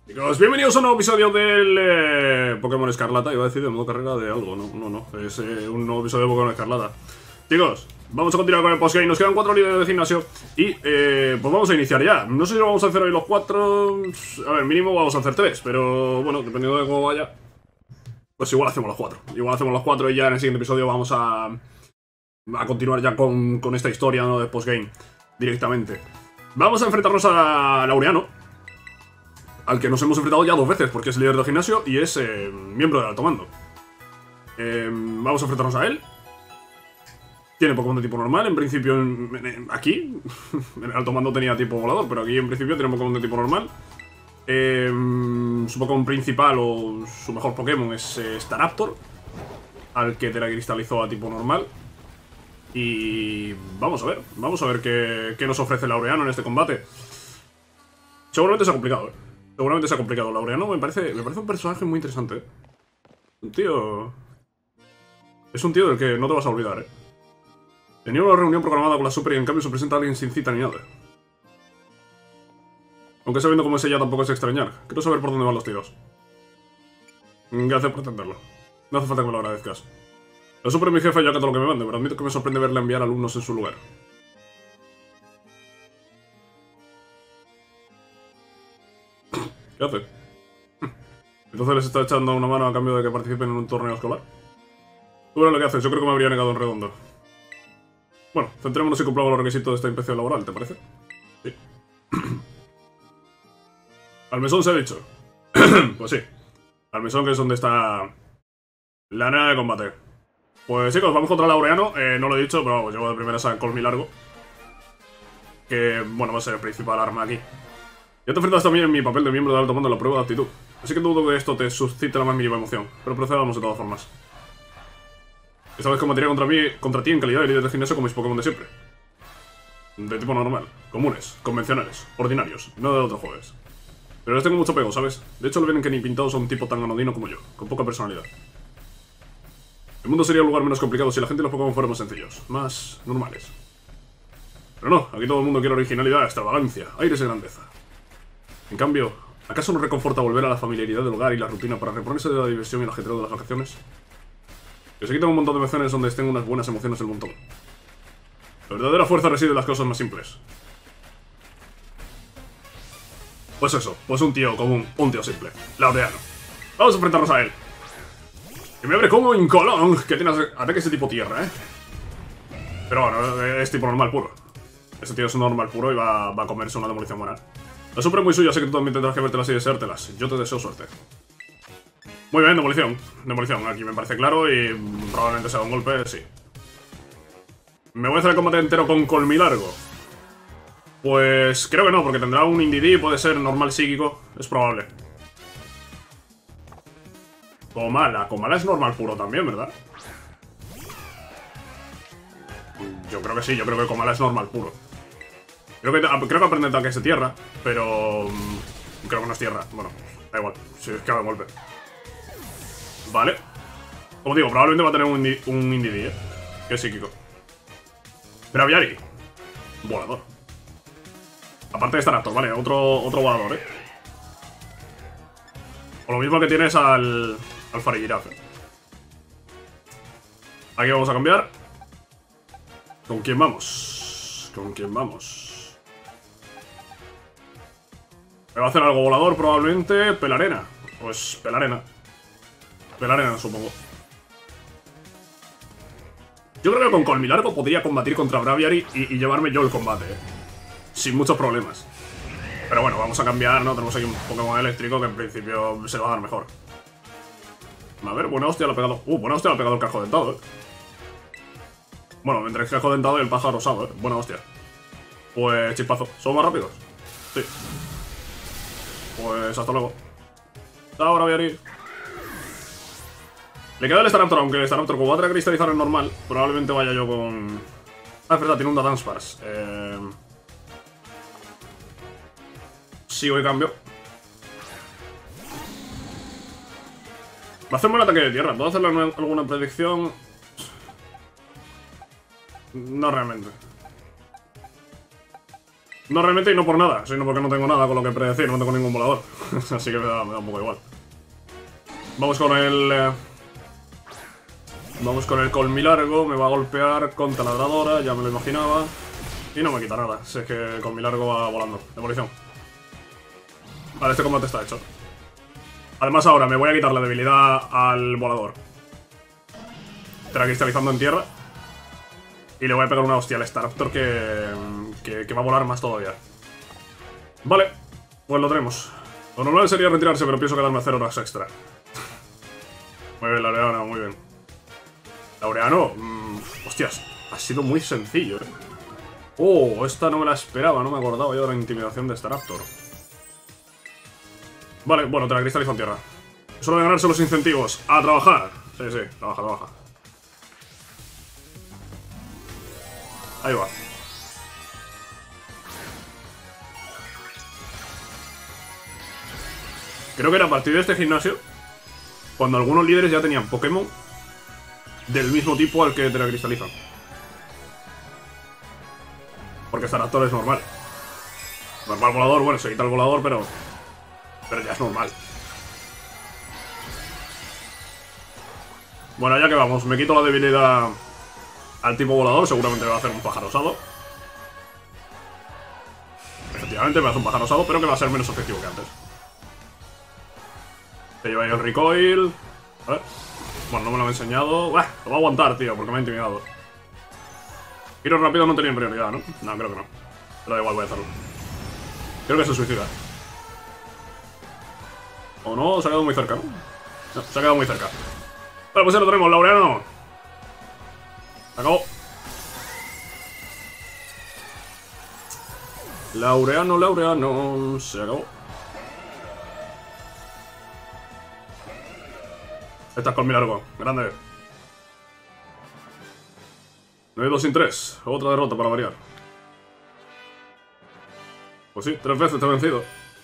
Chicos, bienvenidos a un nuevo episodio del Pokémon Escarlata. Iba a decir de modo carrera de algo, no. Es un nuevo episodio de Pokémon Escarlata. Chicos, vamos a continuar con el postgame. Nos quedan 4 líderes de gimnasio y pues vamos a iniciar ya. No sé si lo vamos a hacer hoy los 4. A ver, mínimo vamos a hacer 3, pero bueno, dependiendo de cómo vaya, pues igual hacemos los 4. Igual hacemos los 4 y ya en el siguiente episodio vamos a continuar ya con esta historia, ¿no?, de postgame directamente. Vamos a enfrentarnos a Laureano, al que nos hemos enfrentado ya 2 veces, porque es líder del gimnasio y es miembro del alto mando. Vamos a enfrentarnos a él. Tiene Pokémon de tipo normal, en principio aquí. En el alto mando tenía tipo volador, pero aquí en principio tiene Pokémon de tipo normal. Su Pokémon principal o su mejor Pokémon es Staraptor, al que telecristalizó a tipo normal. Y vamos a ver qué nos ofrece Laureano en este combate. Seguramente sea complicado, Seguramente sea complicado. Laureano me parece un personaje muy interesante, Un tío... Es un tío del que no te vas a olvidar, Tenía una reunión programada con la Super y en cambio se presenta alguien sin cita ni nada. Aunque sabiendo cómo es ella tampoco es extrañar. Quiero saber por dónde van los tiros. Gracias por entenderlo. No hace falta que me lo agradezcas. La Super es mi jefa y yo acato lo que me mande, pero admito que me sorprende verle enviar alumnos en su lugar. ¿Qué hace? Entonces les está echando una mano a cambio de que participen en un torneo escolar. Tú verás lo que haces, yo creo que me habría negado en redondo. Bueno, centrémonos y cumplamos los requisitos de esta inspección laboral, ¿te parece? Sí. Al mesón se ha dicho. Pues sí. Al mesón, que es donde está la arena de combate. Pues chicos, vamos contra Laureano. No lo he dicho, pero vamos, llevo de primeras a Colmi Largo, que, bueno, va a ser el principal arma aquí. Ya te enfrentas también en mi papel de miembro de alto mando en la prueba de actitud, así que dudo que esto te suscite la más mínima emoción, pero procedamos de todas formas. Esta vez combatiré contra ti en calidad de líder de gimnasio con mis Pokémon de siempre. De tipo normal, comunes, convencionales, ordinarios, no de otros juegos. Pero les tengo mucho pego, ¿sabes? De hecho, le vienen que ni pintados a un tipo tan anodino como yo, con poca personalidad. El mundo sería un lugar menos complicado si la gente y los Pokémon fueran más sencillos, más normales. Pero no, aquí todo el mundo quiere originalidad, extravagancia, aires de grandeza. En cambio, ¿acaso nos reconforta volver a la familiaridad del hogar y la rutina para reponerse de la diversión y el ajetreo de las vacaciones? Que se quitan un montón de veces donde estén unas buenas emociones del montón. La verdadera fuerza reside en las cosas más simples. Pues eso, pues un tío común, un tío simple, Laureano. Vamos a enfrentarnos a él. Que me abre como Incolón, que tiene ataques de tipo tierra, Pero bueno, es tipo normal puro. Este tío es un normal puro y va a comerse una demolición buena. La Super es muy suya, sé que tú también tendrás que vértelas y deseártelas. Yo te deseo suerte. Muy bien, demolición. Demolición, aquí me parece claro y probablemente sea un golpe, sí. ¿Me voy a hacer el combate entero con Colmi Largo? Pues creo que no, porque tendrá un Indeedee, puede ser normal psíquico, es probable. Comala es normal puro también, ¿verdad? Yo creo que sí, yo creo que Comala es normal puro. Creo que aprende ataques de tierra, pero creo que no es tierra. Bueno, da igual, si es que haga golpe. Vale. Como digo, probablemente va a tener un Indeedee, que es psíquico. Braviary. Volador. Aparte de Staraptor, vale, otro volador, O lo mismo que tienes al Farigiraf. Aquí vamos a cambiar. ¿Con quién vamos? ¿Con quién vamos? Me va a hacer algo volador, probablemente. Pelarena. Pues Pelarena. Pelarena, supongo. Yo creo que con Colmi Largo podría combatir contra Braviary y llevarme yo el combate, sin muchos problemas. Pero bueno, vamos a cambiar, ¿no? Tenemos aquí un Pokémon eléctrico que en principio se va a dar mejor. A ver, buena hostia le ha pegado. Buena hostia le ha pegado el Cajo Dentado, Bueno, entre el Cajo Dentado y el pájaro rosado, Buena hostia. Pues chispazo. ¿Somos más rápidos? Sí. Pues hasta luego. Chao, Braviary. Le queda el Staraptor, aunque el Staraptor, como va a tener que cristalizar en normal, probablemente vaya yo con... Ah, es verdad, tiene un Dunsparce. Sigo y cambio. Va a hacerme un ataque de tierra. ¿Puedo hacerle alguna predicción? No realmente. No realmente y no por nada, sino porque no tengo nada con lo que predecir, no tengo ningún volador. Así que me da un poco igual. Vamos con el... Vamos con el colmilargo, me va a golpear con taladradora, ya me lo imaginaba. Y no me quita nada, si es que el colmilargo va volando. Demolición. Vale, este combate está hecho. Además ahora me voy a quitar la debilidad al volador. Estará cristalizando en tierra. Y le voy a pegar una hostia al Staraptor que va a volar más todavía. Vale, pues lo tenemos. Lo normal sería retirarse, pero pienso quedarme a 0 horas extra. Muy bien, Laureano, muy bien. Laureano, hostias, ha sido muy sencillo, Oh, esta no me la esperaba, no me acordaba yo de la intimidación de Staraptor. Vale, bueno, te la cristalizo en tierra. Solo de ganarse los incentivos. ¡A trabajar! Sí, sí, trabaja, trabaja. Ahí va. Creo que era a partir de este gimnasio cuando algunos líderes ya tenían Pokémon del mismo tipo al que te la cristalizan. Porque Staraptor es normal. Normal volador, bueno, se quita el volador, pero ya es normal. Bueno, ya que vamos, me quito la debilidad al tipo volador, seguramente me va a hacer un pájaro osado. Efectivamente me hace un pájaro osado, pero que va a ser menos efectivo que antes. Se lleva ahí el recoil. A ver. Bueno, no me lo ha enseñado. Lo va a aguantar, tío, porque me ha intimidado. Giro rápido no tenía prioridad, ¿no? No, creo que no. Pero da igual, voy a hacerlo. Creo que se suicida. O no, se ha quedado muy cerca, ¿no? No, se ha quedado muy cerca. Vale, pues ya lo tenemos, Laureano. Se acabó. Laureano, se acabó. Estás con mi largo, grande. 9-2 sin 3, otra derrota para variar. Pues sí, 3 veces te he vencido.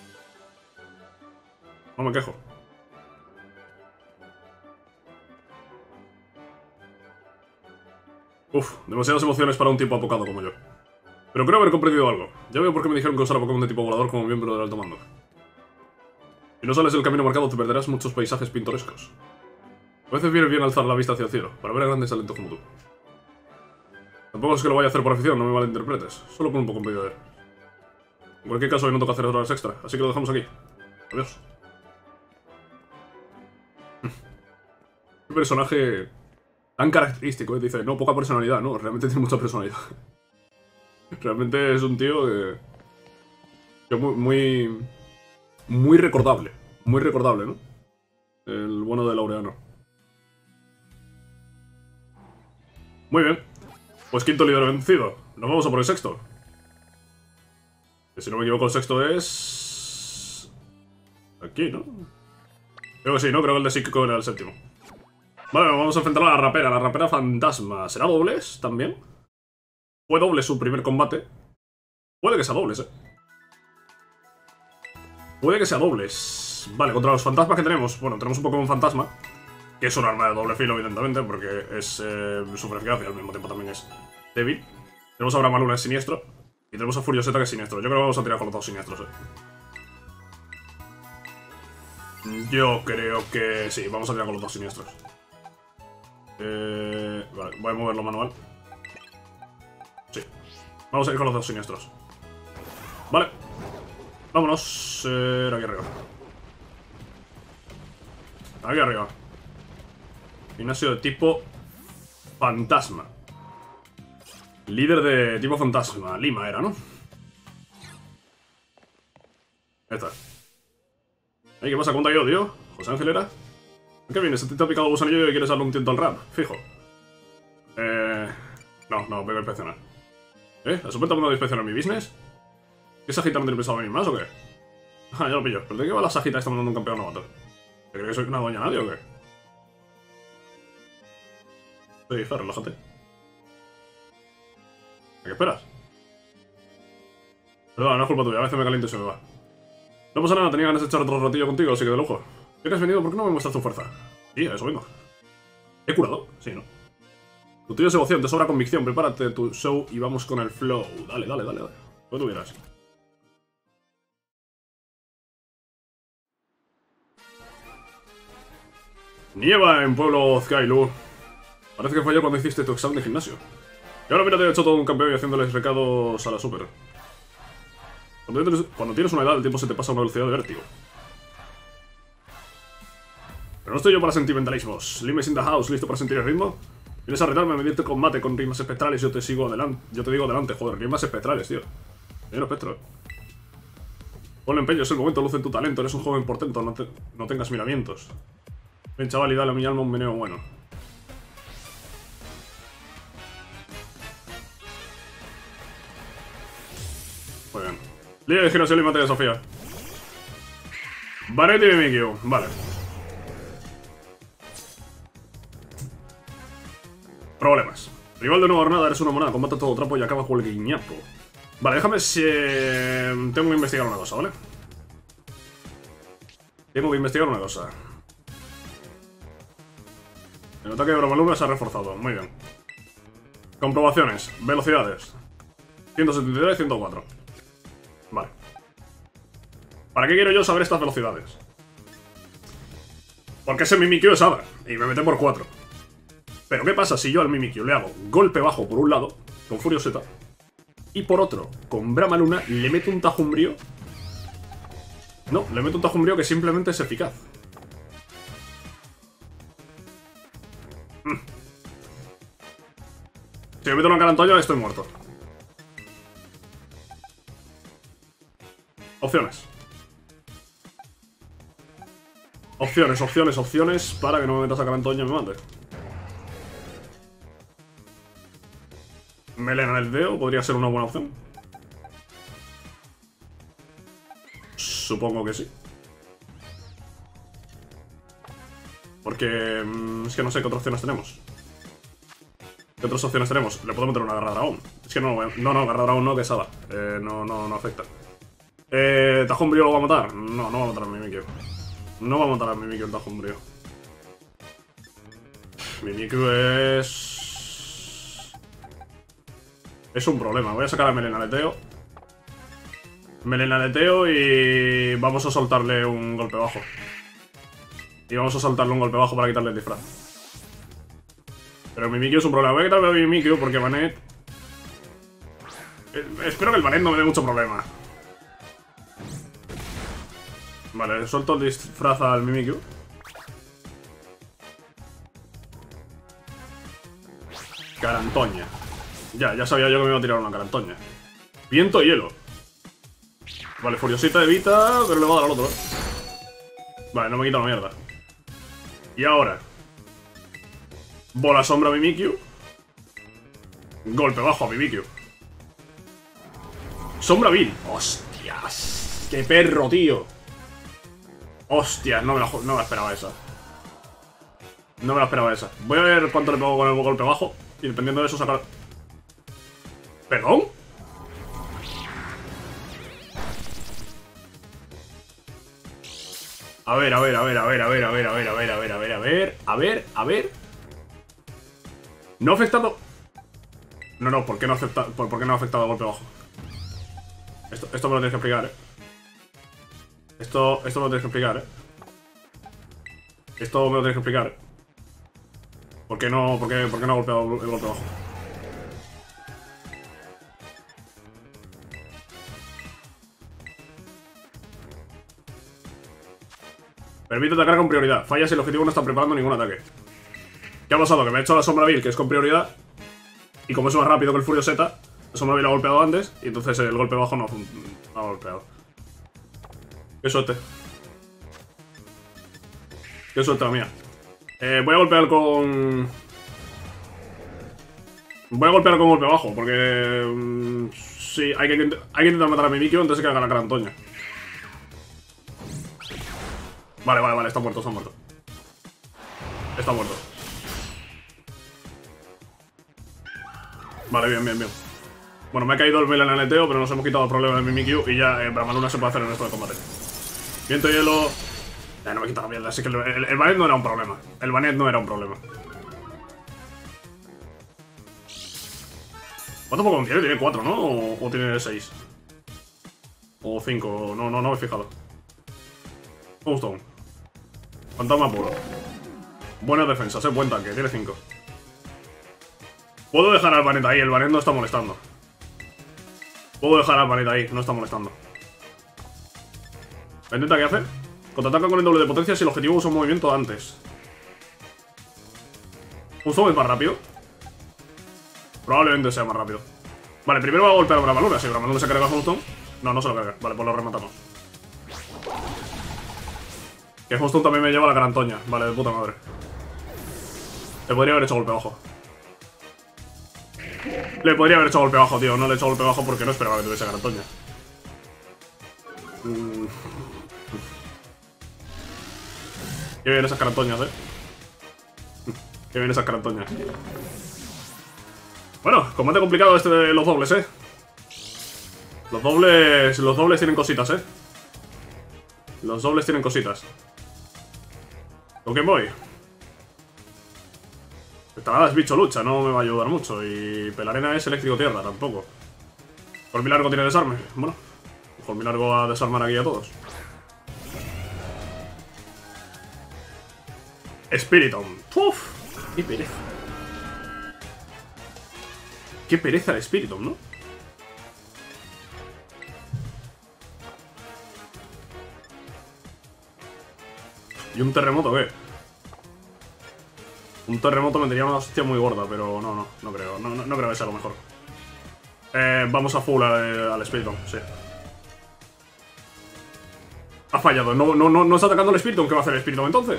No me quejo. Uf, demasiadas emociones para un tipo apocado como yo. Pero creo haber comprendido algo. Ya veo por qué me dijeron que usara Pokémon de tipo volador como miembro del alto mando. Si no sales del camino marcado te perderás muchos paisajes pintorescos. A veces viene bien alzar la vista hacia el cielo, para ver a grandes talentos como tú. Tampoco es que lo vaya a hacer por afición, no me malinterpretes. Solo por un poco en medio de él. En cualquier caso hoy no toca hacer horas extra, así que lo dejamos aquí. Adiós. Qué personaje tan característico, dice, no, poca personalidad, no, realmente tiene mucha personalidad. Realmente es un tío que muy recordable, ¿no? El bueno de Laureano. Muy bien, pues quinto líder vencido, nos vamos a por el sexto. Que si no me equivoco el sexto es... aquí, ¿no? Creo que sí, ¿no? Creo que el de psíquico era el séptimo. Vale, vamos a enfrentar a la rapera fantasma. ¿Será dobles también? Fue doble su primer combate. Puede que sea dobles, Puede que sea dobles. Vale, contra los fantasmas que tenemos. Bueno, tenemos un Pokémon fantasma, que es un arma de doble filo, evidentemente, porque es super eficaz y al mismo tiempo también es débil. Tenemos a Bramaluna, que es siniestro. Y tenemos a Furioseta, que es siniestro. Yo creo que vamos a tirar con los dos siniestros, Yo creo que sí, vamos a tirar con los dos siniestros. Vale, voy a moverlo manual. Sí. Vamos a ir con los dos siniestros. Vale. Vámonos. Aquí arriba. Aquí arriba. Gimnasio de tipo fantasma. Líder de tipo fantasma. Lima era, ¿no? Ahí está. ¿Qué pasa? ¿Cómo te ha ido, tío? ¿José Ángel era? ¿Qué vienes? ¿Te ha picado el gusanillo y quieres darle un tiento al rap? Fijo. No, vengo a inspeccionar. ¿Has supuesto a inspeccionar mi business? ¿Qué Sagita no tiene pensado venir más o qué? Ah, ya lo pillo. ¿Pero de qué va la Sagita esta mandando un campeón novato? ¿Te crees que soy una doña nadie o qué? Sí, hija, relájate. ¿A qué esperas? Perdona, no es culpa tuya, a veces me caliento y se me va. No pasa nada, tenía ganas de echar otro ratillo contigo, así que de lujo. ¿Qué te has venido? ¿Por qué no me muestras tu fuerza? Sí, a eso vengo. ¿He curado? Sí, ¿no? Tu tío es emoción, te sobra convicción, prepárate tu show y vamos con el flow. Dale. Lo que tú quieras. Nieva en Pueblo Zkailu. Parece que fue ayer cuando hiciste tu examen de gimnasio. Y ahora mira, te he hecho todo un campeón y haciéndoles recados a la super. Cuando tienes una edad, el tiempo se te pasa a una velocidad de vértigo. Pero no estoy yo para sentimentalismos. Limes in the house, ¿listo para sentir el ritmo? ¿Vienes a retarme a medirte combate con rimas espectrales? Yo te sigo adelante. Yo te digo adelante, joder, rimas espectrales, tío. Mira, espectro. Ponle empeño, es el momento, luce tu talento. Eres un joven portento, no tengas miramientos. Ven, chaval, y dale a mi alma un meneo bueno. Muy bien. Líder de gimnasio y mate de Sofía. Vanetti y Mimikyu, vale. Problemas. Rival de nueva jornada, eres una monada, combate todo trapo y acaba con el guiñapo. Vale, déjame si... tengo que investigar una cosa, ¿vale? Tengo que investigar una cosa. El ataque de Bromaluna se ha reforzado, muy bien. Comprobaciones, velocidades 173 y 104. Vale. ¿Para qué quiero yo saber estas velocidades? Porque ese Mimikyu es Hada y me mete por 4. Pero ¿qué pasa si yo al Mimikyu le hago golpe bajo por un lado, con Furioseta, y por otro, con Bramaluna, le meto un tajumbrío? No, le meto un tajumbrío que simplemente es eficaz. Si me meto una carantoña, estoy muerto. Opciones. Opciones para que no me metas a carantoña y me mate. Melena en el dedo podría ser una buena opción. Supongo que sí. Porque es que no sé qué otras opciones tenemos. ¿Qué otras opciones tenemos? Le puedo meter una garra dragón. Es que no, garra dragón no, que es Hada. No afecta. ¿Tajumbrío lo va a matar? No va a matar a Mimikyu. No va a matar a Mimikyu el tajumbrío. Mimikyu es un problema. Voy a sacar a Melenaleteo. Melenaleteo y vamos a soltarle un golpe bajo. Y vamos a soltarle un golpe bajo para quitarle el disfraz. Pero Mimikyu es un problema. Voy a quitarle a Mimikyu porque Vanet... espero que el Vanet no me dé mucho problema. Vale, suelto el disfraz al Mimikyu. Carantoña. Ya sabía yo que me iba a tirar una carantoña. Viento y hielo. Vale, Furiosita evita, pero le va a dar al otro. Vale, no me quita la mierda. Y ahora bola sombra a Mimikyu. Golpe bajo a Mimikyu. Sombra Vil. Hostias. Qué perro, tío. Hostias, no me la esperaba esa. No me la esperaba esa. Voy a ver cuánto le pego con el golpe bajo. Y dependiendo de eso sacar... ¿Perdón? A ver. No ha afectado... No, ¿por qué no ha afectado, ¿por qué no ha afectado el golpe bajo? Esto me lo tienes que explicar, Esto me lo tienes que explicar, Esto me lo tienes que explicar, ¿Por qué no ha golpeado el golpe bajo? Permite atacar con prioridad. Falla si el objetivo no está preparando ningún ataque. ¿Qué ha pasado? Que me ha hecho la Sombra Vil, que es con prioridad. Y como es más rápido que el Furioseta, la Sombra Vil ha golpeado antes. Y entonces el golpe bajo no ha golpeado. Qué suerte. Qué suerte la mía. Voy a golpear con... Voy a golpear con golpe bajo, porque... sí, hay que intentar matar a Mimikyu antes de que haga la carantoña. Vale, está muerto. Está muerto. Vale, bien. Bueno, me ha caído el Melenaleteo, pero nos hemos quitado el problema de Mimikyu y ya Bramaluna se puede hacer el resto de combate. Viento y hielo... no me he quitado la mierda, así que el Vanet no era un problema. El Vanet no era un problema. ¿Cuánto Pokémon tiene? Tiene 4, ¿no? ¿O tiene 6? O 5, no me he fijado. Houston. Fantasma puro. Buenas defensas, buen tanque, tiene 5. Puedo dejar al Banet ahí, el Banet no está molestando. Puedo dejar al Banet ahí, no está molestando. ¿Vendetta qué hace? Contraataca con el doble de potencia si el objetivo usa un movimiento antes. ¿Un zoom es más rápido? Probablemente sea más rápido. Vale, primero va a golpear a Bramaluna. Si Bramaluna se carga a Houston. No, no se lo carga. Vale, pues lo rematamos. Que Houston también me lleva la carantoña. Vale, de puta madre. Le podría haber hecho golpe bajo. Le podría haber hecho golpe bajo, tío. No le he hecho golpe bajo porque no esperaba que tuviese carantoña. Qué bien esas carantoñas, Qué bien esas carantoñas. Bueno, combate complicado este de los dobles, Los dobles tienen cositas, Los dobles tienen cositas. ¿Con quién voy? Estalada es bicho lucha, no me va a ayudar mucho. Y Pelarena es eléctrico tierra, tampoco. Colmilargo tiene desarme. Bueno, Colmilargo va a desarmar aquí a todos. Spiritomb. Uf, qué pereza. Qué pereza el Spiritomb, ¿no? ¿Y un terremoto qué? Un terremoto me tenía una hostia muy gorda, pero no creo. No creo que sea lo mejor. Vamos a full al Spiritomb, sí. Ha fallado. No está atacando el Spiritomb. ¿Qué va a hacer el Spiritomb entonces?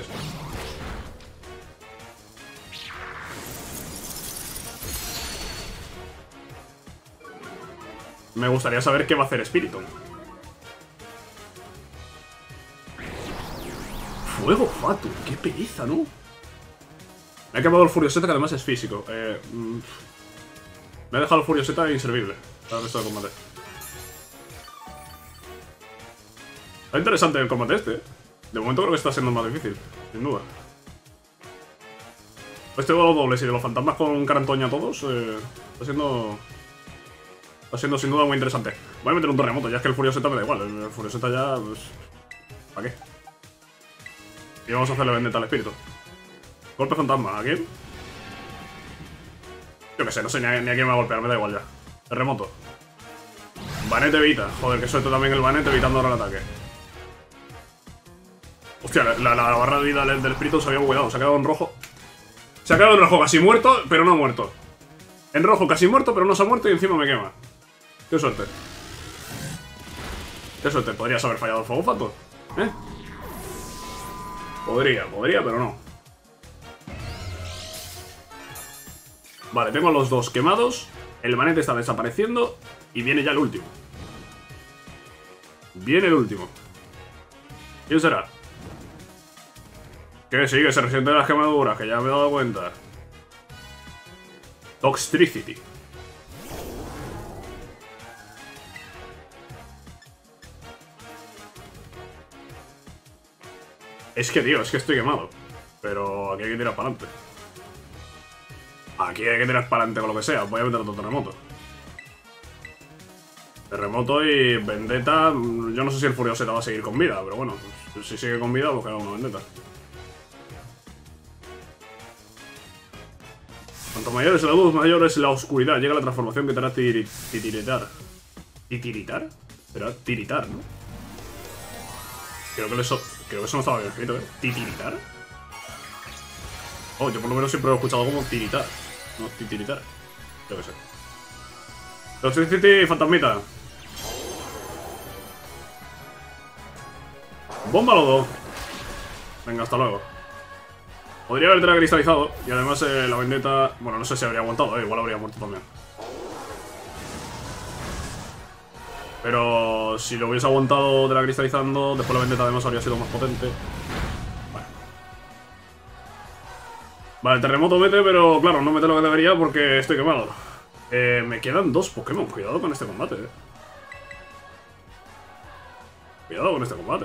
Me gustaría saber qué va a hacer Spiritomb. Fuego Fatu, qué pereza, ¿no? Me ha quemado el Furioseta, que además es físico. Me ha dejado el Furioseta inservible para el resto del combate. Está interesante el combate este, De momento creo que está siendo más difícil, sin duda. Este de los dobles y de los fantasmas con carantoña todos está siendo sin duda muy interesante. Voy a meter un terremoto, ya es que el Furioseta me da igual. El Furioseta ya, pues... ¿para qué? Y vamos a hacerle vendetta al espíritu. Golpe fantasma, ¿a quién? Yo qué sé, no sé ni a quién me va a golpear, me da igual ya. Terremoto. Banet evita. Joder, que suelto también el Banet evitando ahora el ataque. Hostia, la barra de vida del espíritu se había bugueado, se ha quedado en rojo. Se ha quedado en rojo casi muerto, pero no ha muerto. En rojo casi muerto, pero no se ha muerto y encima me quema. Qué suerte. Qué suerte, podrías haber fallado el fuego fato, Podría, pero no. Vale, tengo a los dos quemados. El Banet está desapareciendo. Y viene ya el último. Viene el último. ¿Quién será? Que sí, que se resiente de las quemaduras, que ya me he dado cuenta. Toxtricity. Es que, tío, es que estoy quemado. Pero aquí hay que tirar para adelante. Aquí hay que tirar para adelante con lo que sea. Voy a meter otro terremoto. Terremoto y vendetta. Yo no sé si el Furioseta va a seguir con vida, pero bueno, pues, si sigue con vida, pues queda una vendetta. Cuanto mayor es la luz, mayor es la oscuridad. Llega la transformación que te hará titiritar. ¿Titiritar? Será tiritar, ¿no? Creo que eso no estaba bien escrito, ¿Titiritar? Oh, yo por lo menos siempre lo he escuchado como tiritar. No, titiritar. Yo qué sé. Toxicity fantasmita. Bomba lodo. Venga, hasta luego. Podría haberte cristalizado. Y además la vendetta... Bueno, no sé si habría aguantado, igual habría muerto también. Pero si lo hubiese aguantado de la cristalizando, después la vendetta además habría sido más potente. Vale, el terremoto mete, pero claro, no mete lo que debería porque estoy quemado. Me quedan dos Pokémon. Cuidado con este combate, Cuidado con este combate,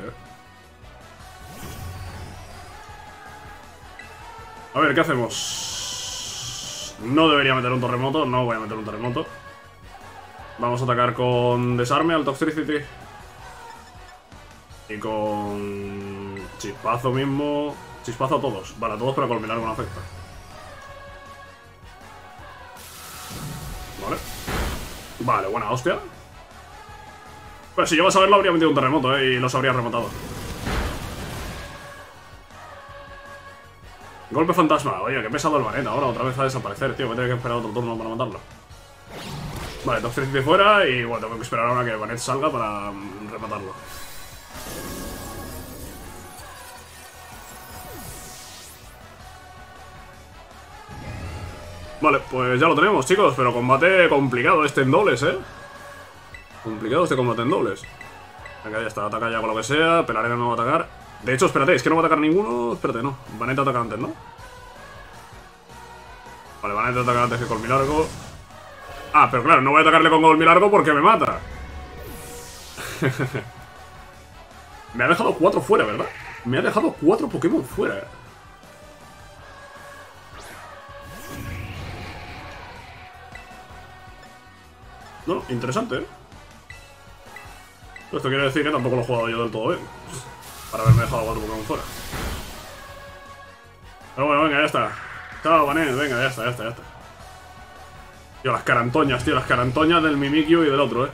A ver, ¿qué hacemos? No debería meter un terremoto. No voy a meter un terremoto. Vamos a atacar con desarme al Toxtricity. Y con chispazo mismo. Chispazo a todos. Vale, a todos, pero culminar con afecta. Vale. Vale, buena hostia. Pues si yo vas a verlo, habría metido un terremoto, y los habría remontado. Golpe fantasma. Oye, qué pesado el Banet. Ahora otra vez a desaparecer, tío. Voy a tener que esperar otro turno para matarlo. Vale, Toxtricity fuera y bueno, tengo que esperar ahora que el Banet salga para rematarlo. Vale, pues ya lo tenemos, chicos, pero combate complicado este en dobles, Complicado este combate en dobles. Venga, ya está, ataca ya con lo que sea. Pelarena no va a atacar. De hecho, espérate, es que no va a atacar ninguno. Espérate, no. Banet ataca antes, ¿no? Vale, Banet ataca antes que Colmilargo. Ah, pero claro, no voy a atacarle con Colmilargo porque me mata. Me ha dejado 4 fuera, ¿verdad? Me ha dejado 4 Pokémon fuera. No, interesante, Esto quiere decir que tampoco lo he jugado yo del todo bien. Para haberme dejado 4 Pokémon fuera. Pero bueno, venga, ya está. Chao, Banet, venga, ya está. Tío, las carantoñas, tío, las carantoñas del Mimikyu y del otro,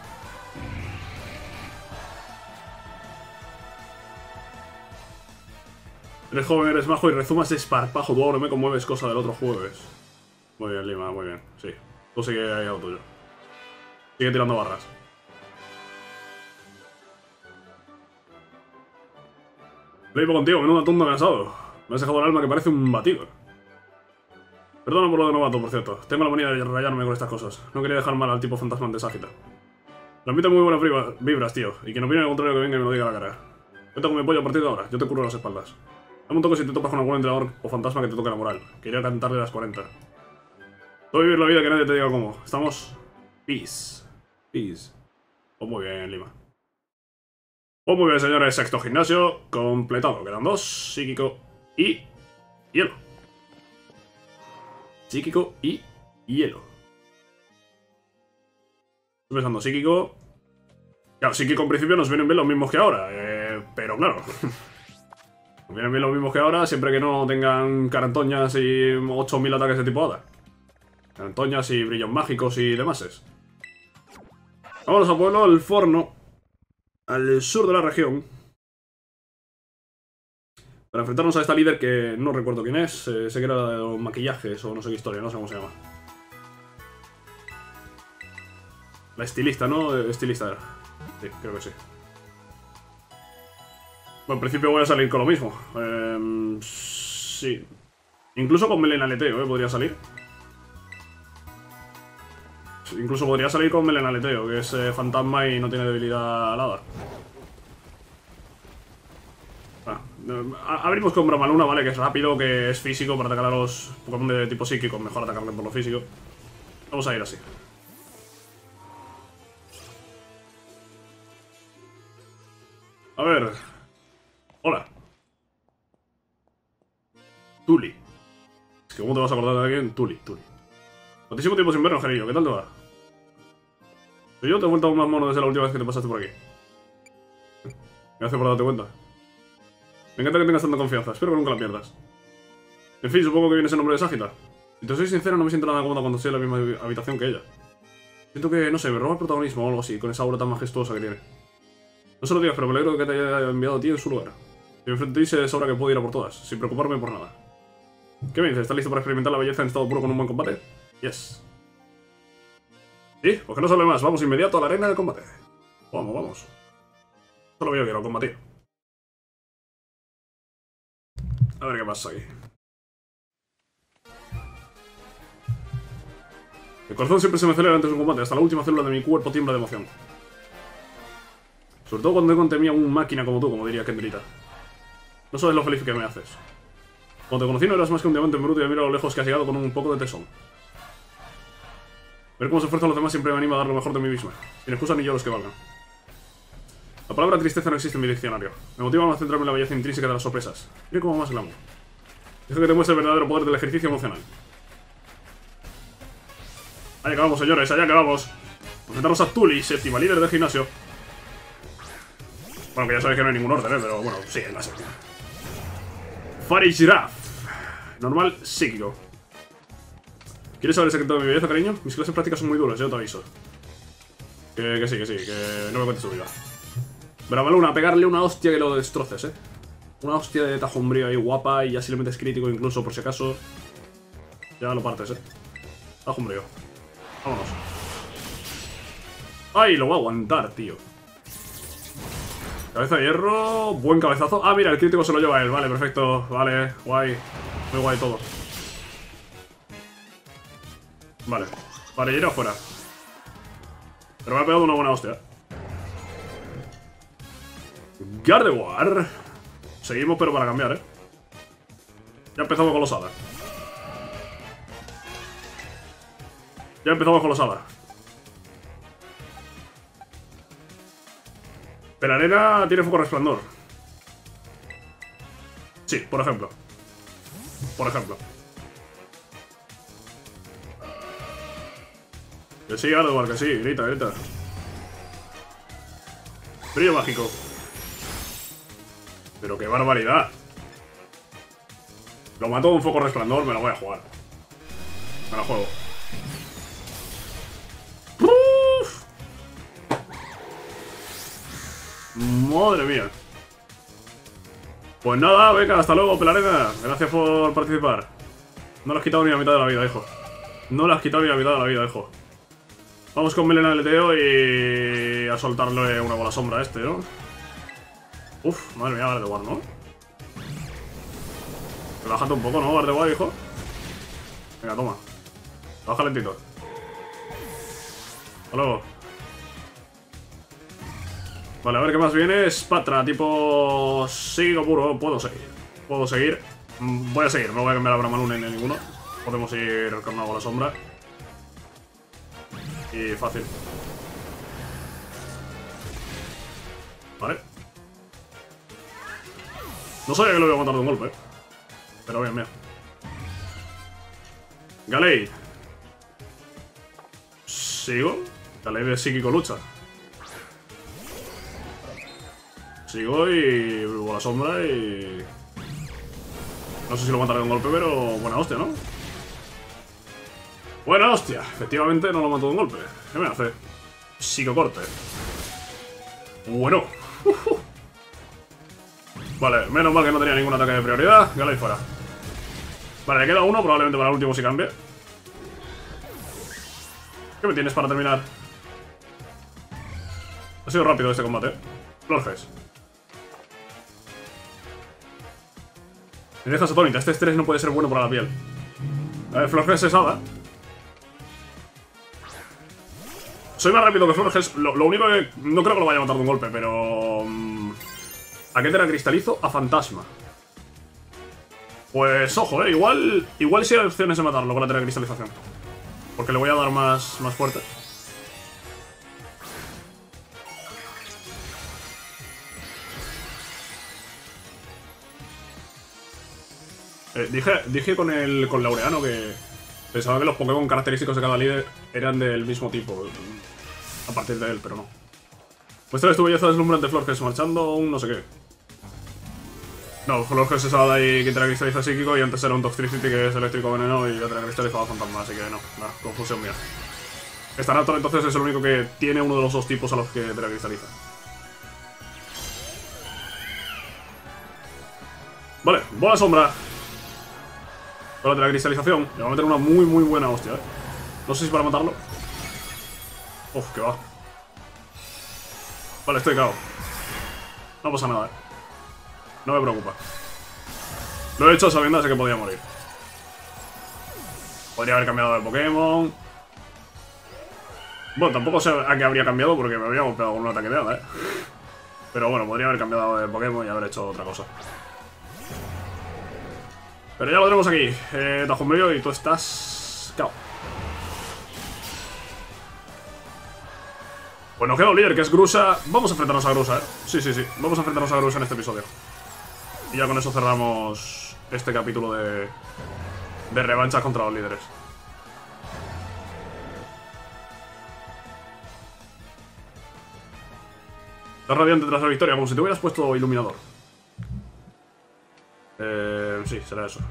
Eres joven, eres majo y rezumas de esparpajo. Tú ahora me conmueves, cosa del otro jueves. Muy bien, Lima, muy bien, sí. Tú sigue ahí a lo tuyo. Sigue tirando barras. Leipo contigo, menudo atundo cansado. Me has dejado el alma que parece un batido. Perdona por lo de novato, por cierto. Tengo la manía de rayarme con estas cosas. No quería dejar mal al tipo fantasma de Sagita. Transmite muy buenas vibras, tío. Y quien opine lo contrario que venga y me lo diga a la cara. Yo tengo mi pollo a partir de ahora. Yo te curro las espaldas. Dame un toque si te topas con algún entrenador o fantasma que te toque la moral. Quería cantarle las 40. Voy a vivir la vida que nadie te diga cómo. Estamos... Peace. Peace. Pues muy bien, Lima. Pues muy bien, señores. Sexto gimnasio completado. Quedan 2. Psíquico y... hielo. Psíquico y hielo. Estoy pensando, psíquico... Claro, psíquico en principio nos vienen bien los mismos que ahora. Pero claro... Nos vienen bien los mismos que ahora, siempre que no tengan carantoñas y 8000 ataques de tipo hada. Carantoñas y brillos mágicos y demás. Vámonos a pueblo, el Forno. Al sur de la región. Para enfrentarnos a esta líder que no recuerdo quién es. Sé que era de los maquillajes o no sé qué historia, no sé cómo se llama. La estilista, ¿no? Estilista era. Sí, creo que sí. Bueno, en principio voy a salir con lo mismo. Sí. Incluso con melena aleteo, podría salir. Incluso podría salir con melena aleteo, que es fantasma y no tiene debilidad al hada. Abrimos con Bramaluna, ¿vale? Que es rápido, que es físico para atacar a los Pokémon de tipo psíquico. Mejor atacarle por lo físico. Vamos a ir así. A ver. Hola. Tuli. Es que ¿cómo te vas a acordar de alguien? Tuli. Muchísimo tiempo sin vernos, Gerillo. ¿Qué tal te va? Soy yo, te he vuelto aún más mono desde la última vez que te pasaste por aquí. Gracias por darte cuenta. Me encanta que tengas tanta confianza. Espero que nunca la pierdas. En fin, supongo que vienes en nombre de Sagita. Si te soy sincero, no me siento nada cómoda cuando estoy en la misma habitación que ella. Siento que, no sé, me roba el protagonismo o algo así, con esa aura tan majestuosa que tiene. No se lo digas, pero me alegro de que te haya enviado a ti en su lugar. Si me enfrento a ti, se sobra que puedo ir a por todas, sin preocuparme por nada. ¿Qué me dices? ¿Estás listo para experimentar la belleza en estado puro con un buen combate? Yes. Sí, pues que no se hable más, vamos inmediato a la arena del combate. Vamos. Solo yo quiero combatir. A ver qué pasa aquí. El corazón siempre se me acelera antes de un combate, hasta la última célula de mi cuerpo tiembla de emoción. Sobre todo cuando tengo ante mí a un máquina como tú, como diría Kendrita. No sabes lo feliz que me haces. Cuando te conocí no eras más que un diamante bruto y mira a lo lejos que has llegado con un poco de tesón. Ver cómo se esfuerzan los demás siempre me anima a dar lo mejor de mí misma. Sin excusas ni yo los que valgan. La palabra tristeza no existe en mi diccionario. Me motiva a centrarme en la belleza intrínseca de las sorpresas. Mira cómo más el amo. Deja que te muestre el verdadero poder del ejercicio emocional. Allá que vamos, señores, allá que vamos. Enfrentarnos a Tuli, séptima líder del gimnasio. Bueno, que ya sabéis que no hay ningún orden, pero bueno, sí, es la séptima. Fari Giraffe. Normal, psíquico. ¿Quieres saber el secreto de mi belleza, cariño? Mis clases prácticas son muy duras, yo te aviso. Que sí, que no me cuentes tu vida. Bravaluna, pegarle una hostia que lo destroces, Una hostia de tajo umbrío ahí guapa y ya si le metes crítico incluso por si acaso. Ya lo partes, Tajo umbrío. Vámonos. ¡Ay! Lo voy a aguantar, tío. Cabeza de hierro. Buen cabezazo. Ah, mira, el crítico se lo lleva él. Vale, perfecto. Vale, guay. Muy guay todo. Vale. Vale, ir afuera. Pero me ha pegado una buena hostia. Gardevoir. Seguimos, pero para cambiar, Ya empezamos con los hadas. Ya empezamos con los hadas. Pelarena tiene foco resplandor. Sí, por ejemplo. Por ejemplo. Que sí, Gardevoir, que sí. Grita, grita. Brillo mágico. Pero qué barbaridad. Lo mato de un foco resplandor, me lo voy a jugar. Me lo juego. ¡Uf! Madre mía. Pues nada, venga, hasta luego, Pelarena. Gracias por participar. No le has quitado ni la mitad de la vida, hijo. No le has quitado ni la mitad de la vida, hijo. Vamos con Melena del Teo y a soltarle una bola sombra a este, ¿no? Uf, madre mía, Gardevoir, ¿no? Relájate un poco, ¿no, Gardevoir, hijo? Venga, toma. Baja lentito. Hasta luego. Vale, a ver qué más viene. Spatra, tipo psíquico puro. Puedo seguir. Puedo seguir. Voy a seguir, no voy a cambiar a Bramaluna ni a ninguno. Podemos ir con una bola sombra. Y fácil. Vale. No sabía que lo iba a matar de un golpe. Pero bien, bien. Gallade. Sigo. Gallade de psíquico lucha. Sigo y bola sombra y... No sé si lo mataré de un golpe, pero buena hostia, ¿no? Buena hostia. Efectivamente no lo mato de un golpe. ¿Qué me hace? Psicocorte. Bueno. Vale, menos mal que no tenía ningún ataque de prioridad. Gallade fuera. Vale, le queda uno, probablemente para el último si cambie. ¿Qué me tienes para terminar? Ha sido rápido este combate. Florges. Me dejas atónita, este estrés no puede ser bueno para la piel. A ver, Florges es hada. Soy más rápido que Florges. Lo único que... No creo que lo vaya a matar de un golpe, pero... ¿A qué te cristalizo? A fantasma. Pues ojo, igual sí hay opciones de matarlo con la telecristalización. Porque le voy a dar más fuerte. Dije con Laureano que pensaba que los Pokémon característicos de cada líder eran del mismo tipo. A partir de él, pero no. Pues esta vez tu belleza deslumbrante, Florges, marchando un no sé qué. No, Florges es hada y que telecristaliza psíquico y antes era un Toxtricity que es eléctrico veneno y yo telecristalizaba fantasma, así que no, nada, confusión mía. Staraptor entonces es el único que tiene uno de los dos tipos a los que telecristaliza. Vale, bola sombra. Con la telecristalización, le voy a meter una muy buena hostia, No sé si para matarlo. Uf, que va. Vale, estoy cao. No pasa nada, No me preocupa. Lo he hecho sabiendo de que podía morir. Podría haber cambiado de Pokémon. Bueno, tampoco sé a qué habría cambiado porque me habría golpeado con un ataque de hada, Pero bueno, podría haber cambiado de Pokémon y haber hecho otra cosa. Pero ya lo tenemos aquí. Tajumbrío y tú estás... cao. Pues nos queda un líder que es Grusa. Vamos a enfrentarnos a Grusa, Sí. Vamos a enfrentarnos a Grusa en este episodio. Y ya con eso cerramos este capítulo de revancha contra los líderes. Estás radiante tras la victoria, como si te hubieras puesto iluminador. Sí, será eso.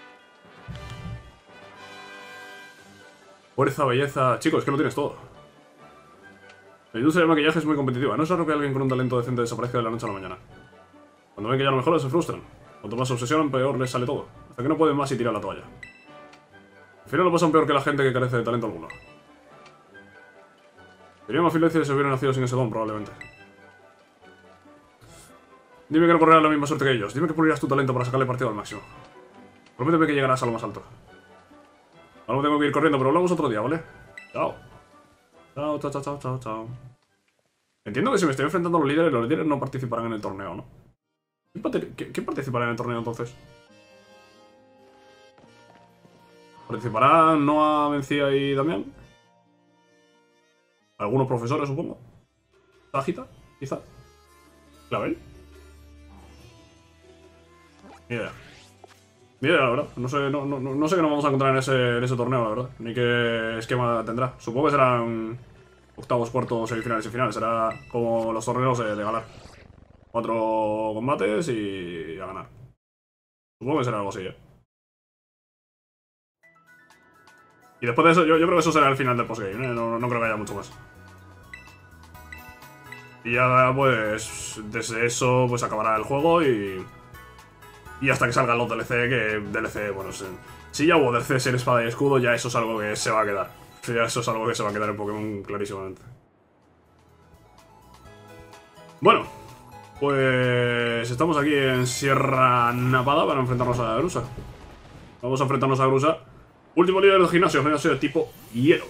Fuerza, belleza... Chicos, es que lo tienes todo. La industria del maquillaje es muy competitiva. No es raro que alguien con un talento decente desaparezca de la noche a la mañana. Cuando ven que ya lo mejor se frustran. Cuanto más se obsesionan, peor les sale todo. Hasta que no pueden más y tiran la toalla. Al final lo pasan peor que la gente que carece de talento alguno. Sería más feliz si se hubieran nacido sin ese don, probablemente. Dime que no correrás la misma suerte que ellos. Dime que pulirás tu talento para sacarle partido al máximo. Prométeme que llegarás a lo más alto. Ahora tengo que ir corriendo, pero hablamos otro día, ¿vale? Chao. Chao, chao, chao, chao, chao, chao. Entiendo que si me estoy enfrentando a los líderes no participarán en el torneo, ¿no? ¿Quién participará en el torneo entonces? ¿Participarán Noah, Mencía y Damián? Algunos profesores, supongo. ¿Tajita? Quizá. ¿Clavel? Ni idea. Ni idea, la verdad. No sé, no sé qué nos vamos a encontrar en ese torneo, la verdad. Ni qué esquema tendrá. Supongo que serán octavos, cuartos, semifinales y finales. Será como los torneos de ganar. 4 combates y a ganar. Supongo que será algo así, ¿eh? Y después de eso, yo creo que eso será el final del postgame, ¿eh? No creo que haya mucho más. Y ya, pues, desde eso, pues acabará el juego y hasta que salgan los DLC, que DLC, bueno, si ya hubo DLCs en Espada y Escudo, ya eso es algo que se va a quedar. Ya eso es algo que se va a quedar en Pokémon clarísimamente. Bueno, pues estamos aquí en Sierra Nevada para enfrentarnos a Grusa. Vamos a enfrentarnos a Grusa. Último líder del gimnasio de tipo hielo.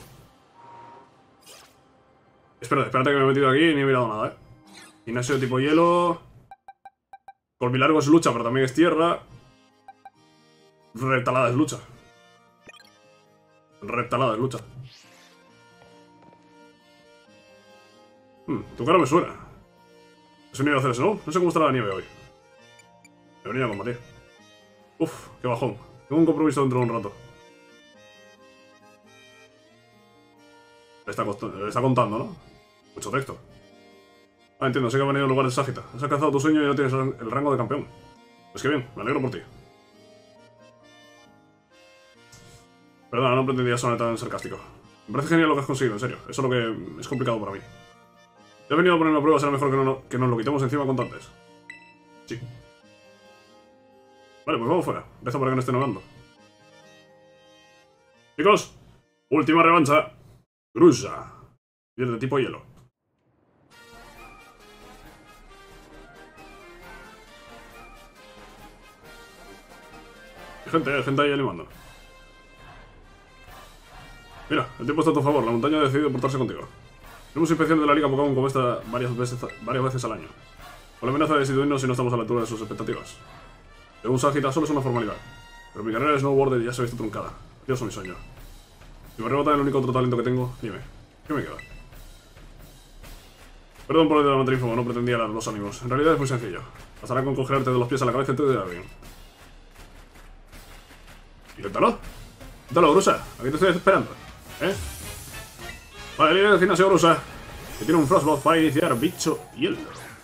Espérate que me he metido aquí y ni he mirado nada, ¿eh? Gimnasio de tipo hielo. Colmilargo es lucha, pero también es tierra. Reptalada es lucha. Reptalada es lucha. Tu cara me suena. ¿Has venido a hacer eso, no? No sé cómo estará la nieve hoy. He venido a combatir. Uf, qué bajón. Tengo un compromiso dentro de un rato. Le está contando, ¿no? Mucho texto. Ah, entiendo, sé que ha venido en lugar de Ságita. Has alcanzado tu sueño y ya tienes el rango de campeón. Pues que bien, me alegro por ti. Perdona, no pretendía sonar tan sarcástico. Me parece genial lo que has conseguido, en serio. Eso es lo que es complicado para mí. He venido a ponerme a prueba, será mejor que nos lo quitemos encima cuanto antes. Sí. Vale, pues vamos fuera. Rezo para que no estén hablando. Chicos, última revancha. Grusa. Y de tipo hielo. Hay gente ahí animando. Mira, el tiempo está a tu favor. La montaña ha decidido portarse contigo. Tenemos inspección de la Liga Pokémon como esta varias veces al año. Con la amenaza de destituirnos si no estamos a la altura de sus expectativas. Según Ságita, solo es una formalidad. Pero mi carrera de snowboarder ya se ha visto truncada. Yo soy mi sueño. Si me rebota el único otro talento que tengo, dime, ¿qué me queda? Perdón por el de la matrífoma, no pretendía dar los ánimos. En realidad es muy sencillo. Bastará con congelarte de los pies a la cabeza y te dirá bien. Inténtalo. Inténtalo, Grusa. Aquí te estoy esperando. ¿Eh? Vale, líder del gimnasio Grusa. Que tiene un Frostbolt para iniciar bicho hielo.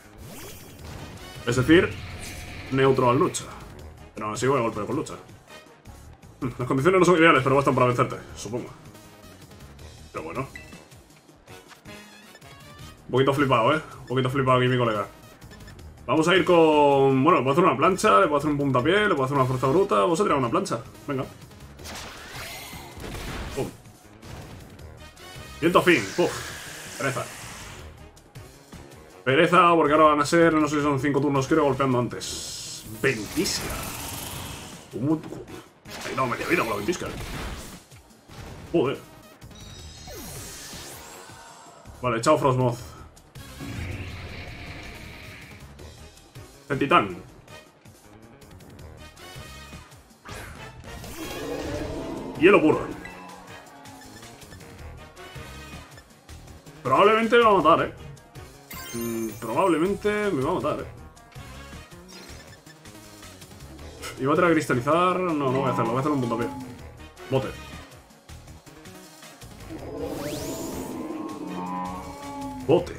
Es decir, neutro al lucha. Pero aún así voy a golpear con lucha. Las condiciones no son ideales, pero bastan para vencerte, supongo. Pero bueno. Un poquito flipado, ¿eh? Un poquito flipado aquí mi colega. Vamos a ir con... Bueno, le puedo hacer una plancha, le puedo hacer un puntapié, le puedo hacer una fuerza bruta. Vamos a tirar una plancha. Venga. Pum. Viento fin. Puf. Pereza. Pereza, porque ahora van a ser, no sé si son 5 turnos, creo, golpeando antes. Ventisca. Ahí no, media vida con la ventisca. Joder. Vale, chao Frostmoth. El titán. Hielo puro. Probablemente me va a matar, probablemente me va a matar, Iba a tener que cristalizar. No, no voy a hacerlo. Voy a hacer un puntapié. Bote. Bote.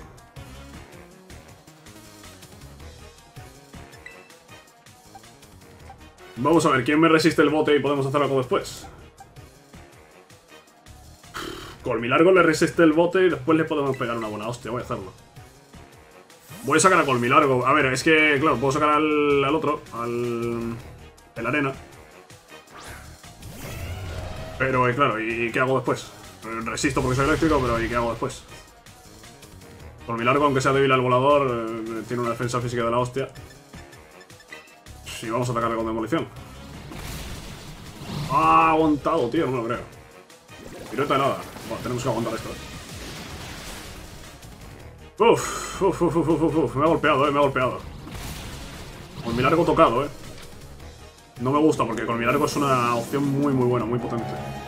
Vamos a ver, ¿quién me resiste el bote y podemos hacer algo después? Colmilargo le resiste el bote y después le podemos pegar una buena hostia. Voy a hacerlo. Voy a sacar a Colmilargo. A ver, es que, claro, puedo sacar al otro, el arena. Pero, claro, ¿y qué hago después? Resisto porque soy eléctrico, pero ¿y qué hago después? Colmilargo, aunque sea débil al volador, tiene una defensa física de la hostia. Y vamos a atacarle con demolición. ¡Ah! Aguantado, tío, no me lo creo. Pirueta helada. Bueno, tenemos que aguantar esto. Me ha golpeado, me ha golpeado. Colmilargo tocado, No me gusta porque Colmilargo es una opción muy buena, muy potente.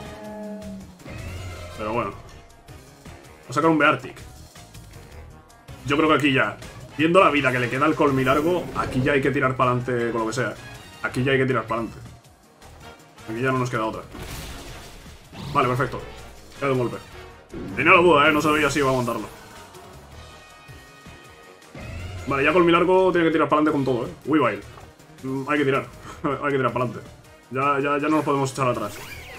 Pero bueno. Voy a sacar un Beartic. Yo creo que aquí ya, viendo la vida que le queda al Colmilargo, aquí ya hay que tirar para adelante con lo que sea. Aquí ya hay que tirar para adelante. Aquí ya no nos queda otra. Vale, perfecto. Queda un golpe. Tenía la duda, no sabía si iba a aguantarlo. Vale, ya Colmilargo tiene que tirar para adelante con todo, Weavile. Hay que tirar. Hay que tirar para adelante. Ya no nos podemos echar atrás.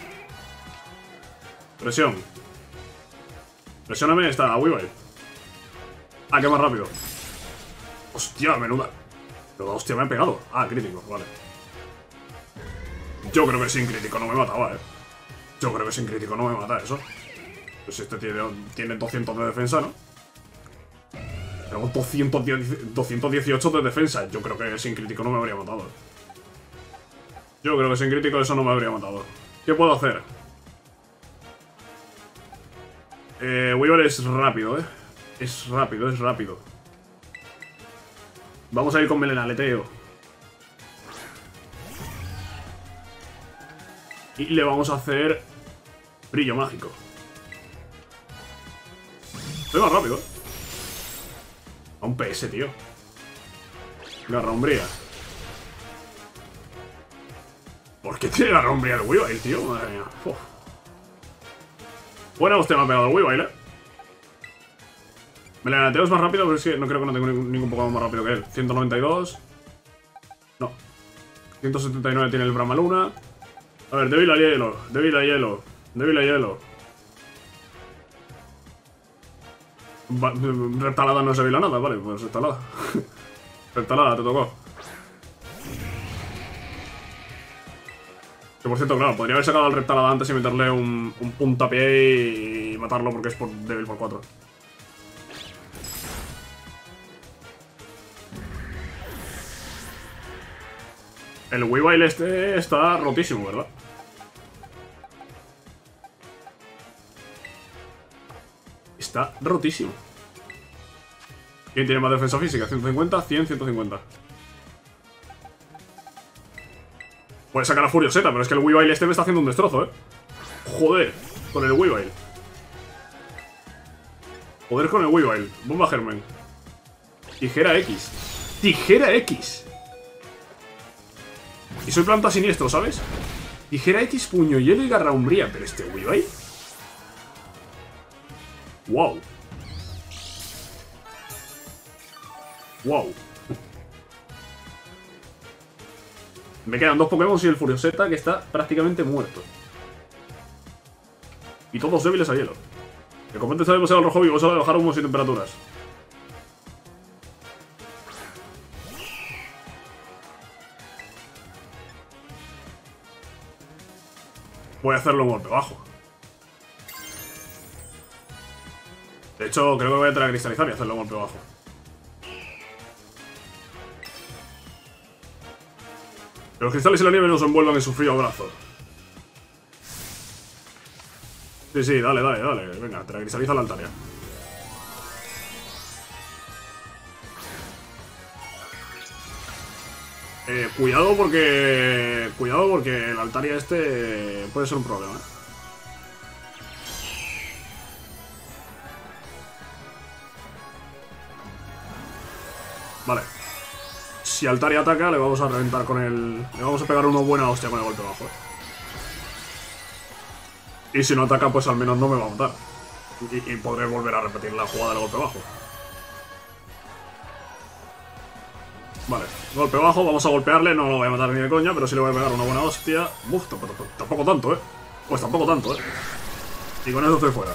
Presión. Presióname esta Weavile. Ah, que más rápido. Hostia, menuda. Pero hostia, me han pegado. Ah, crítico, vale. Yo creo que sin crítico no me mataba, Yo creo que sin crítico no me mata eso. Pues este tiene 200 de defensa, ¿no? Tengo 218 de defensa. Yo creo que sin crítico no me habría matado. Yo creo que sin crítico eso no me habría matado. ¿Qué puedo hacer? Weaver es rápido, Es rápido, es rápido. Vamos a ir con melenaleteo. Y le vamos a hacer brillo mágico. Soy más rápido, A un PS, tío. Garra umbría. ¿Por qué tiene garra umbría el Weavile, tío? Madre mía. Uf. Buena hostia me ha pegado el Weavile, Melenateo es más rápido, pero es que no creo que no tengo ningún Pokémon más rápido que él. 192. No. 179 tiene el Bramaluna. A ver, débil a hielo, débil a hielo, débil a hielo. Reptalada no es débil a nada, vale, pues reptalada. Reptalada, te tocó. Que por cierto, claro, podría haber sacado al reptalada antes y meterle un puntapié y matarlo porque es débil por 4. El Weavile este está rotísimo, ¿verdad? Está rotísimo. ¿Quién tiene más defensa física? 150, 100, 150. Puede sacar a Furioseta, pero es que el Weavile este me está haciendo un destrozo, Joder, con el Weavile. Joder con el Weavile. Bomba Germen. Tijera X. Tijera X. Y soy planta siniestro, ¿sabes? Tijera X, puño hielo y garra umbría. Pero este Weavile. Wow. Wow. Me quedan 2 Pokémon y el Furioseta, que está prácticamente muerto. Y todos débiles a hielo. El combate está demasiado rojo vivo, solo de bajar humos y temperaturas. Voy a hacerlo un golpe bajo. De hecho, creo que voy a entrar a cristalizar y hacerlo un golpe bajo. Que los cristales y la nieve nos envuelvan en su frío abrazo. Sí, dale. Venga, te la cristaliza la Altaria. Cuidado porque el Altaria este puede ser un problema, Vale. Si Altaria ataca, le vamos a reventar con el... Le vamos a pegar una buena hostia con el golpe bajo, Y si no ataca, pues al menos no me va a matar. Y podré volver a repetir la jugada del golpe bajo. Vale, golpe bajo, vamos a golpearle, no lo voy a matar ni de coña, pero sí le voy a pegar una buena hostia. Uf, tampoco tanto, Pues tampoco tanto, Y con eso estoy fuera.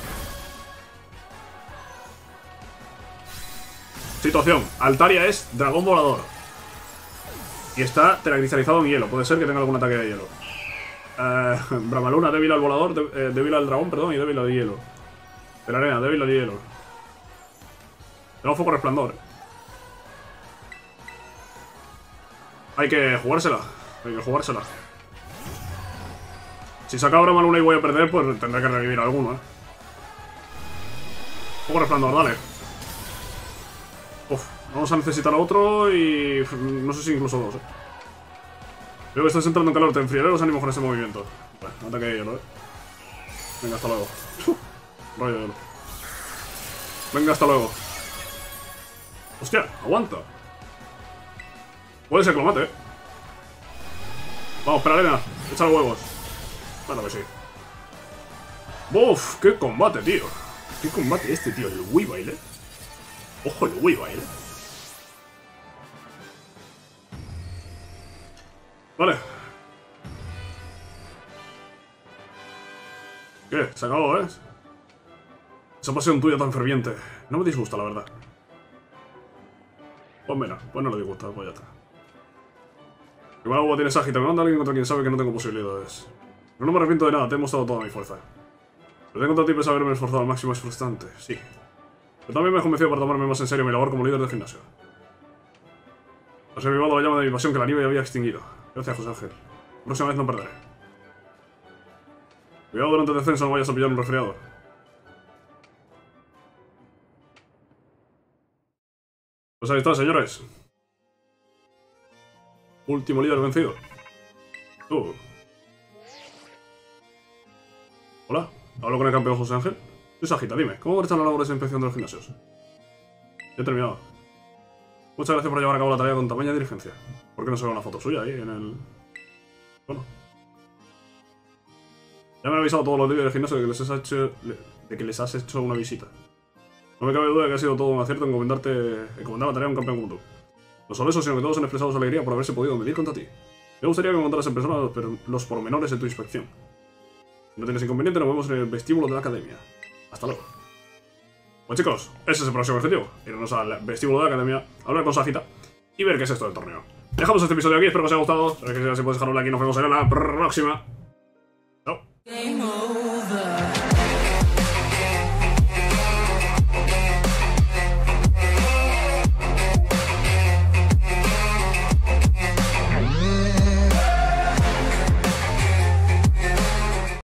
Situación, Altaria es dragón volador. Y está teracristalizado en hielo, puede ser que tenga algún ataque de hielo. Bramaluna, débil al volador, débil al dragón, perdón, y débil al hielo. De la arena, débil al hielo. Tengo foco resplandor. Hay que jugársela. Hay que jugársela. Si saca Bramaluna y voy a perder, pues tendré que revivir alguno, Foco resplandor, dale. Uf, vamos a necesitar a otro y... no sé si incluso dos, Creo que estás entrando en calor, te enfriaré los ánimos con ese movimiento. Vale, ataque de hielo, Venga, hasta luego. Rayo de hielo. Venga, hasta luego. Hostia, aguanta. Puede ser que lo mate, Vamos, espera, arena. Echa los huevos. Bueno, que sí. Uf, qué combate, tío. Qué combate este, tío. El Weavile, Ojo, el Weavile. Vale. ¿Qué? Se acabó, Esa pasión tuya tan ferviente. No me disgusta, la verdad. Pues mira, pues no le disgusta, pues ya está. ¿Qué mal agua tienes ágita? Me manda alguien contra quien sabe que no tengo posibilidades. Pero no me arrepiento de nada, te he mostrado toda mi fuerza. Pero tengo contra ti pese haberme esforzado al máximo, es frustrante, sí. Pero también me he convencido para tomarme más en serio mi labor como líder de gimnasio. Has revivado la llama de mi pasión que la nieve había extinguido. Gracias, José Ángel. La próxima vez no perderé. Cuidado durante el descenso, no vayas a pillar un resfriado. Pues ahí está, señores. Último líder vencido. Hola, hablo con el campeón José Ángel. Soy Sagita, dime, ¿cómo están las labores de inspección de los gimnasios? Ya he terminado. Muchas gracias por llevar a cabo la tarea con tamaña diligencia. ¿Por qué no se ve una foto suya ahí en el...? Bueno. Ya me han avisado todos los líderes del gimnasio de que les has hecho una visita. No me cabe duda de que ha sido todo un acierto encomendar la tarea a un campeón como tú. No solo eso, sino que todos han expresado su alegría por haberse podido medir contra ti. Me gustaría que me contaras en persona los pormenores de tu inspección. Si no tienes inconveniente, nos vemos en el vestíbulo de la academia. Hasta luego. Pues chicos, ese es el próximo objetivo. Irnos al vestíbulo de la academia, hablar con Sagita y ver qué es esto del torneo. Dejamos este episodio aquí, espero que os haya gustado. Si podéis dejar un like y nos vemos en la próxima.